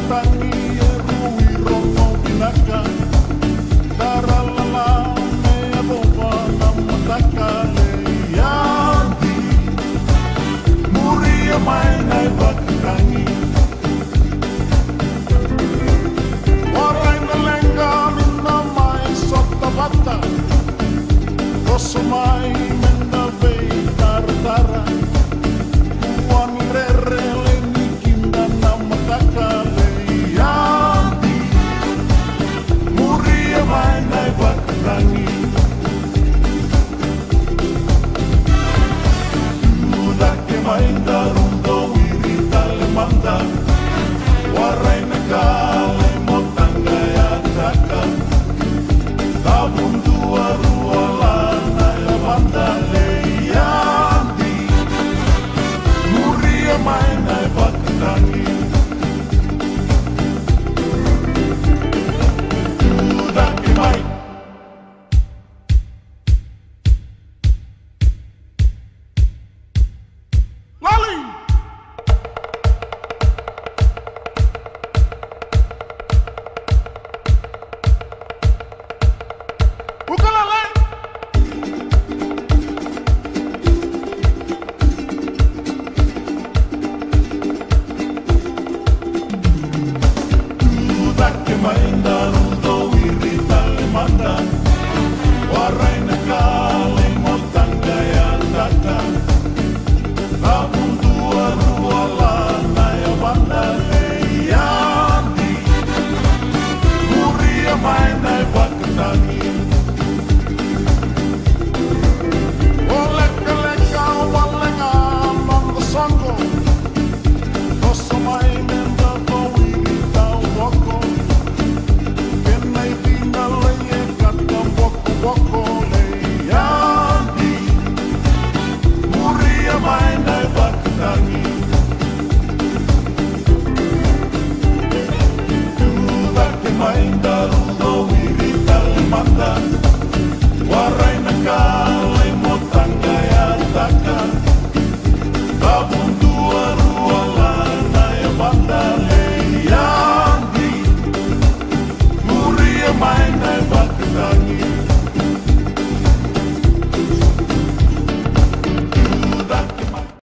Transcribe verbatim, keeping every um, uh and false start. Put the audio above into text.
tangi e rui rono pinaka Daralala me a boba na mataka le iandi Muri e mai nai bakitangi Warai na lenga nina mai sota bata Rosso mai menda vei tartara Uani rere le nikinda na mataka le iandi Muri e mai nai bakitangi Uda ke mai darundo wirita le manda Warai na kale motanga ya taka Tabundu arua lana ya banda le iandi Muri e mai nai bakitangi Uda ke mai Lali! Ukulele! Uda ke mai ndaru